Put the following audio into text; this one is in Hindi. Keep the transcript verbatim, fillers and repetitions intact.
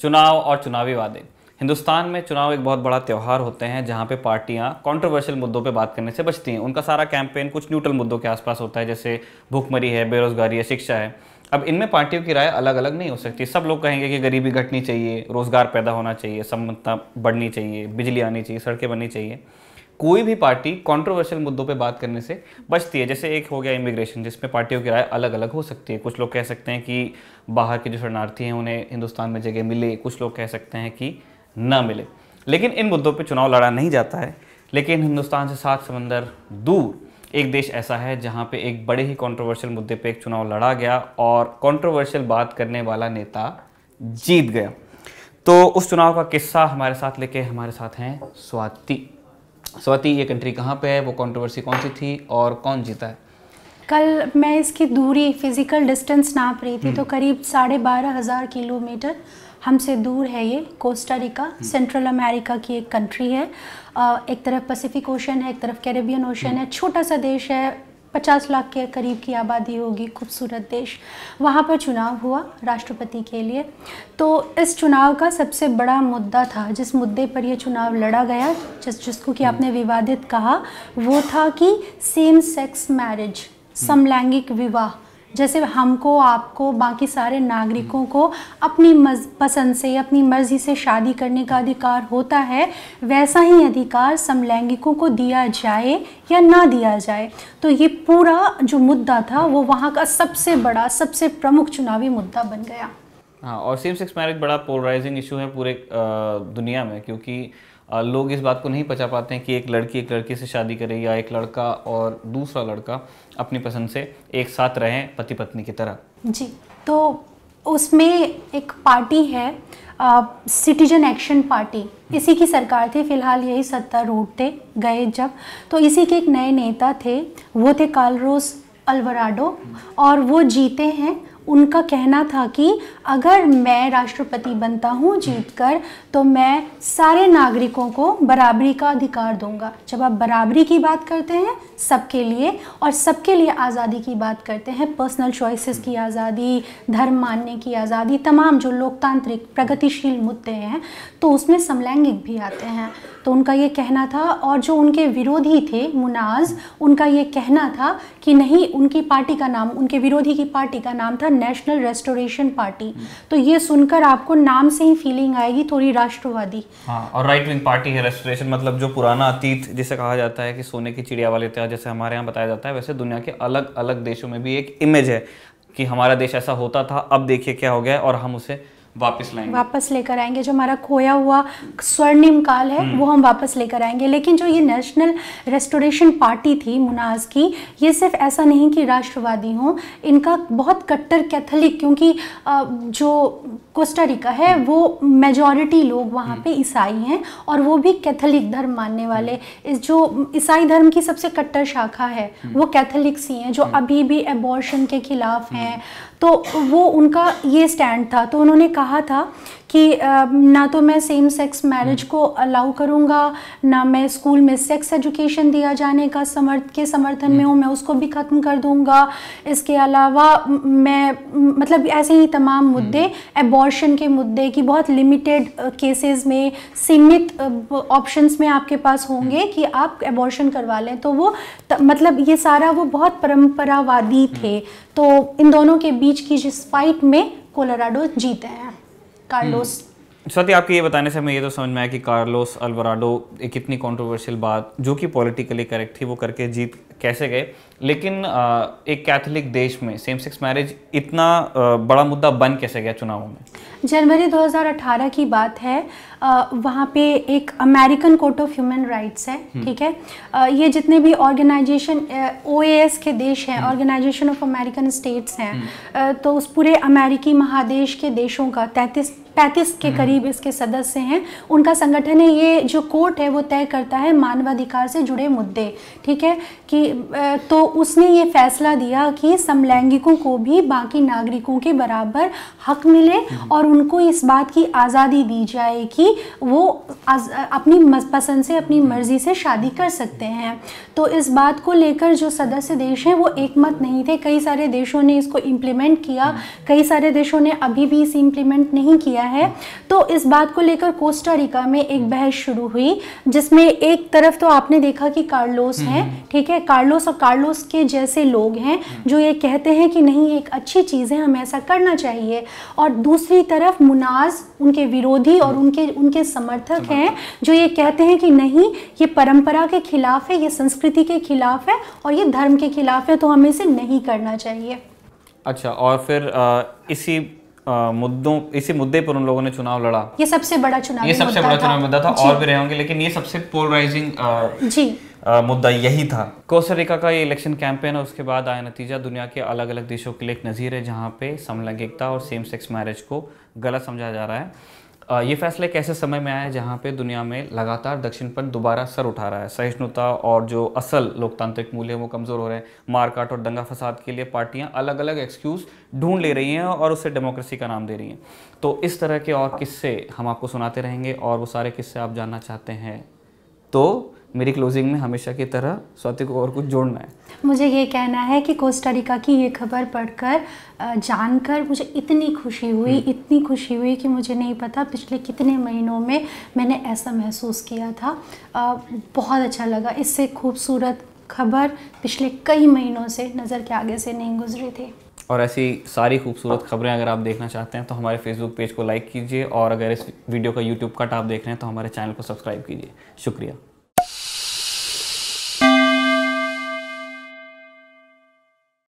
चुनाव और चुनावी वादे। हिंदुस्तान में चुनाव एक बहुत बड़ा त्यौहार होते हैं जहां पे पार्टियां कंट्रोवर्शियल मुद्दों पे बात करने से बचती हैं। उनका सारा कैंपेन कुछ न्यूट्रल मुद्दों के आसपास होता है, जैसे भूखमरी है, बेरोजगारी है, शिक्षा है। अब इनमें पार्टियों की राय अलग अलग नहीं हो सकती। सब लोग कहेंगे कि गरीबी घटनी चाहिए, रोजगार पैदा होना चाहिए, समता बढ़नी चाहिए, बिजली आनी चाहिए, सड़कें बननी चाहिए। कोई भी पार्टी कंट्रोवर्शियल मुद्दों पे बात करने से बचती है। जैसे एक हो गया इमिग्रेशन, जिसमें पार्टियों की राय अलग अलग हो सकती है। कुछ लोग कह सकते हैं कि बाहर के जो शरणार्थी हैं उन्हें हिंदुस्तान में जगह मिले, कुछ लोग कह सकते हैं कि ना मिले। लेकिन इन मुद्दों पे चुनाव लड़ा नहीं जाता है। लेकिन हिंदुस्तान से सात समंदर दूर एक देश ऐसा है जहाँ पे एक बड़े ही कंट्रोवर्शियल मुद्दे पे एक चुनाव लड़ा गया और कंट्रोवर्शियल बात करने वाला नेता जीत गया। तो उस चुनाव का किस्सा हमारे साथ लेके हमारे साथ हैं स्वाति। स्वाति, ये कंट्री कहाँ पे है, वो कंट्रोवर्सी कौन सी थी और कौन जीता है? कल मैं इसकी दूरी फिजिकल डिस्टेंस नाप रही थी तो करीब साढ़े बारह हज़ार किलोमीटर हमसे दूर है ये कोस्टा रिका। सेंट्रल अमेरिका की एक कंट्री है। एक तरफ पैसिफिक ओशन है, एक तरफ कैरेबियन ओशन है। छोटा सा देश है, पचास लाख के करीब की आबादी होगी, खूबसूरत देश। वहाँ पर चुनाव हुआ राष्ट्रपति के लिए। तो इस चुनाव का सबसे बड़ा मुद्दा था, जिस मुद्दे पर यह चुनाव लड़ा गया, जिस जिसको कि आपने विवादित कहा, वो था कि सेम सेक्स मैरिज, समलैंगिक विवाह। जैसे हमको, आपको, बाकी सारे नागरिकों को अपनी पसंद से, अपनी मर्ज़ी से शादी करने का अधिकार होता है, वैसा ही अधिकार समलैंगिकों को दिया जाए या ना दिया जाए। तो ये पूरा जो मुद्दा था वो वहाँ का सबसे बड़ा, सबसे प्रमुख चुनावी मुद्दा बन गया। हाँ, और सेम सेक्स मैरिज बड़ा पोलराइजिंग इशू है पूरे दुनिया में, क्योंकि लोग इस बात को नहीं पचा पाते हैं कि एक लड़की एक लड़की से शादी करे या एक लड़का और दूसरा लड़का अपनी पसंद से एक साथ रहें पति पत्नी की तरह। जी, तो उसमें एक पार्टी है, सिटीजन एक्शन पार्टी, इसी की सरकार थी फिलहाल, यही सत्तारूढ़ थे गए जब। तो इसी के एक नए नेता थे, वो थे कार्लोस अल्वाराडो, और वो जीते हैं। उनका कहना था कि अगर मैं राष्ट्रपति बनता हूँ जीतकर, तो मैं सारे नागरिकों को बराबरी का अधिकार दूंगा। जब आप बराबरी की बात करते हैं सबके लिए, और सबके लिए आज़ादी की बात करते हैं, पर्सनल चॉइसेस की आज़ादी, धर्म मानने की आज़ादी, तमाम जो लोकतांत्रिक प्रगतिशील मुद्दे हैं, तो उसमें समलैंगिक भी आते हैं। तो उनका ये कहना था। और जो उनके विरोधी थे मुनाज, उनका ये कहना था कि नहीं, उनकी पार्टी का नाम, उनके विरोधी की पार्टी का नाम था नेशनल रेस्टोरेशन पार्टी। तो ये सुनकर आपको नाम से ही फीलिंग आएगी थोड़ी राष्ट्रवादी। हाँ, और राइट विंग पार्टी है। रेस्टोरेशन मतलब जो पुराना अतीत जिसे कहा जाता है कि सोने की चिड़िया वाले इतिहास, जैसे हमारे यहाँ बताया जाता है, वैसे दुनिया के अलग अलग देशों में भी एक इमेज है कि हमारा देश ऐसा होता था, अब देखिए क्या हो गया और हम उसे वापस लाएंगे, वापस लेकर आएंगे। जो हमारा खोया हुआ स्वर्णिम काल है वो हम वापस लेकर आएंगे। लेकिन जो ये नेशनल रेस्टोरेशन पार्टी थी मुनाज की, ये सिर्फ ऐसा नहीं कि राष्ट्रवादी हों, इनका बहुत कट्टर कैथोलिक, क्योंकि जो कोस्टा रिका है वो मेजॉरिटी लोग वहाँ पे ईसाई हैं और वो भी कैथोलिक धर्म मानने वाले। इस जो ईसाई धर्म की सबसे कट्टर शाखा है वो कैथोलिक्स ही हैं, जो अभी भी एबॉर्शन के खिलाफ हैं। तो वो उनका ये स्टैंड था। तो उन्होंने कहा था कि ना तो मैं सेम सेक्स मैरिज को अलाउ करूँगा, ना मैं स्कूल में सेक्स एजुकेशन दिया जाने का समर्थ के समर्थन में हूँ, मैं उसको भी ख़त्म कर दूँगा। इसके अलावा मैं, मतलब ऐसे ही तमाम मुद्दे, एबॉर्शन के मुद्दे की बहुत लिमिटेड केसेस में, सीमित ऑप्शंस में आपके पास होंगे कि आप एबॉर्शन करवा लें। तो वो मतलब ये सारा वो बहुत परंपरावादी थे। तो इन दोनों के बीच की जिस फाइट में कोलोराडो जीते हैं कार्लोस। स्वाति, आपके ये बताने से हमें ये तो समझ में आया कि कार्लोस अल्वाराडो एक इतनी कंट्रोवर्शियल बात जो कि पॉलिटिकली करेक्ट थी वो करके जीत कैसे गए। लेकिन एक कैथोलिक देश में सेम सेक्स मैरिज इतना बड़ा मुद्दा बन कैसे गया चुनावों में? जनवरी दो हज़ार अठारह की बात है। वहाँ पे एक American court of human rights है, ठीक है। ये जितने भी ऑर्गेनाइजेशन ओ ए एस के देश हैं, ऑर्गेनाइजेशन ऑफ अमेरिकन स्टेट्स हैं, तो उस पूरे अमेरिकी महादेश के देशों का तैंतीस पैंतीस के करीब इसके सदस्य हैं। उनका संगठन है। ये जो कोर्ट है वो तय करता है मानवाधिकार से जुड़े मुद्दे, ठीक है। कि तो उसने ये फैसला दिया कि समलैंगिकों को भी बाकी नागरिकों के बराबर हक मिले और उनको इस बात की आज़ादी दी जाए कि वो अपनी पसंद से, अपनी मर्ज़ी से शादी कर सकते हैं। तो इस बात को लेकर जो सदस्य देश हैं वो एकमत नहीं थे। कई सारे देशों ने इसको इम्प्लीमेंट किया, कई सारे देशों ने अभी भी इसे इम्प्लीमेंट नहीं किया किया है। तो इस बात को लेकर कोस्टा रिका में एक बहस शुरू हुई, जिसमें एक तरफ तो आपने देखा कि कार्लोस हैं, ठीक है, कार्लोस और कार्लोस के जैसे लोग हैं जो ये कहते हैं कि नहीं एक अच्छी चीज़ है, हमें ऐसा करना चाहिए, और दूसरी तरफ मुनाज उनके विरोधी और उनके उनके समर्थक हैं जो ये कहते हैं कि नहीं ये परंपरा के खिलाफ है, ये संस्कृति के खिलाफ है और ये धर्म के खिलाफ है, तो हमें इसे नहीं करना चाहिए। अच्छा, और फिर आ, इसी आ, मुद्दों इसी मुद्दे पर उन लोगों ने चुनाव लड़ा। ये सबसे बड़ा चुनाव ये सबसे बड़ा चुनाव मुद्दा था, और भी रहे होंगे, लेकिन ये सबसे पोलराइजिंग जी आ, मुद्दा यही था। कोस्टा रिका का ये इलेक्शन कैंपेन है, उसके बाद आया नतीजा दुनिया के अलग अलग देशों के लिए एक नज़ीर है जहाँ पे समलैंगिकता और सेम सेक्स मैरिज को गलत समझा जा रहा है। ये फैसला एक ऐसे समय में आया है जहाँ पे दुनिया में लगातार दक्षिणपंथ दोबारा सर उठा रहा है। सहिष्णुता और जो असल लोकतांत्रिक मूल्य वो कमज़ोर हो रहे हैं। मारकाट और दंगा फसाद के लिए पार्टियाँ अलग अलग एक्सक्यूज़ ढूंढ ले रही हैं और उसे डेमोक्रेसी का नाम दे रही हैं। तो इस तरह के और किस्से हम आपको सुनाते रहेंगे, और वो सारे किस्से आप जानना चाहते हैं तो मेरी क्लोजिंग में हमेशा की तरह स्वाति को और कुछ जोड़ना है। मुझे ये कहना है कि कोस्टा रिका की ये खबर पढ़कर जानकर मुझे इतनी खुशी हुई, इतनी खुशी हुई कि मुझे नहीं पता पिछले कितने महीनों में मैंने ऐसा महसूस किया था। बहुत अच्छा लगा। इससे खूबसूरत खबर पिछले कई महीनों से नज़र के आगे से नहीं गुजरी थी। और ऐसी सारी खूबसूरत खबरें अगर आप देखना चाहते हैं तो हमारे फेसबुक पेज को लाइक कीजिए, और अगर इस वीडियो का यूट्यूब कट आप देख रहे हैं तो हमारे चैनल को सब्सक्राइब कीजिए। शुक्रिया।